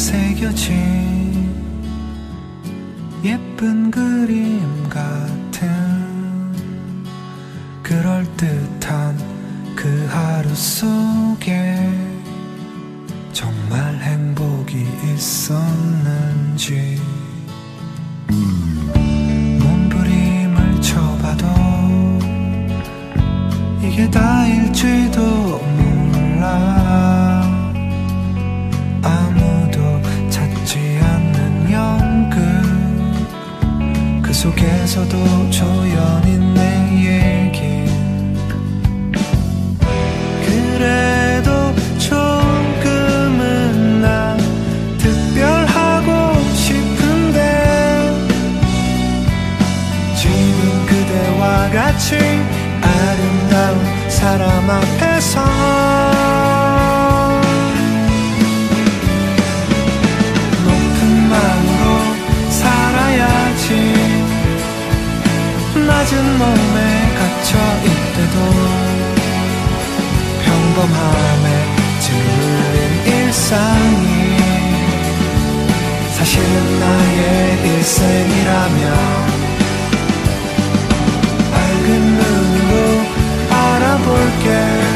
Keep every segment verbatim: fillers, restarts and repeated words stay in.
새겨진 예쁜 그림 같은 그럴듯한 그 하루 속에 정말 행복이 있었는지 몸부림을 쳐봐도 이게 다일지도 몰라. 아무도 찾지 않는 연극 그 속에서도 조연인 내 얘기. 그래도 조금은 난 특별하고 싶은데 지금 그대와 같이 아름다운 사람 앞에서 높은 마음으로 살아야지. 낮은 몸에 갇혀있대도 평범함에 짓눌린 일상이 사실은 나의 일생이라면 밝은 눈으로 알아볼게.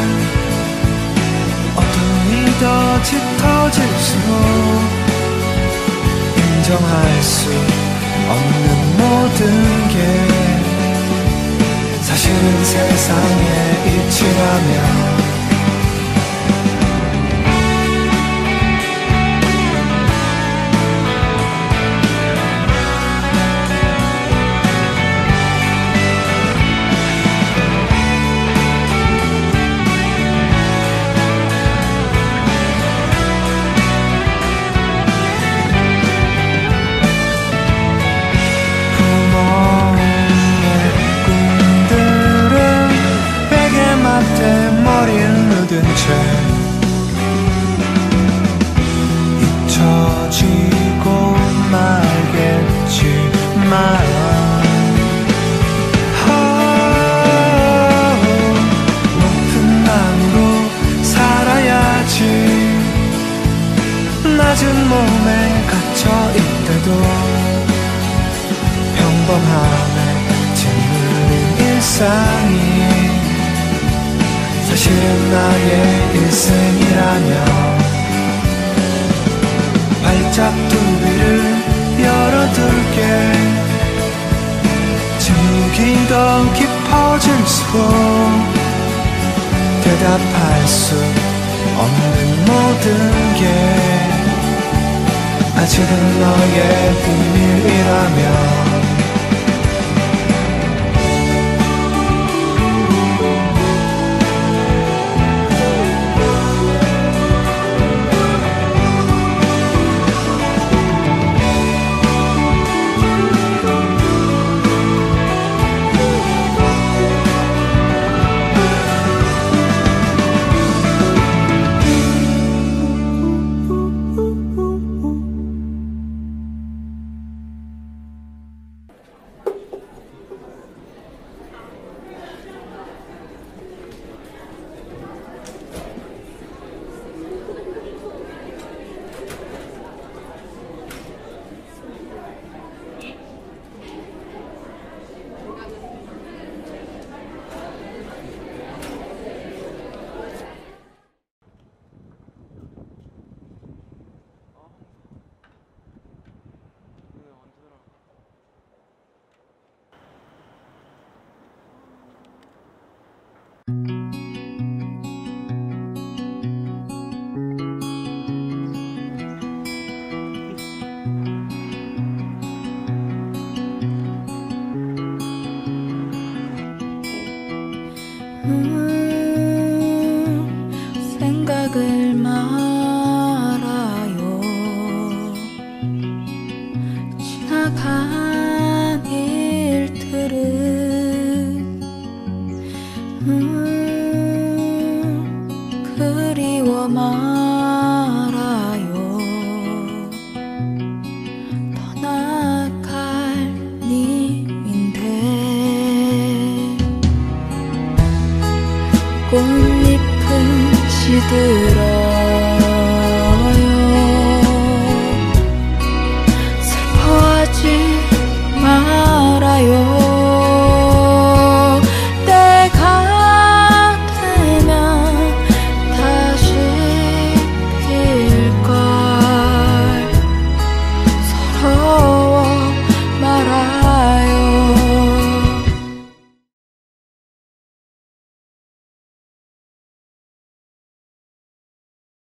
어둠이 더 짙어질수록 인정할 수 없는 모든 게 사실은 세상의 이치라면 머리를 묻은 채 잊혀지고 말겠지만 높은 마음으로 살아야지. 낮은 몸에 갇혀있대도 평범함에 짓눌린 일상이 사실은 나의 일생이라면 발짝 두비를 열어둘게. 침묵이 더 깊어질수록 대답할 수 없는 모든 게 아직은 너의 비밀이라면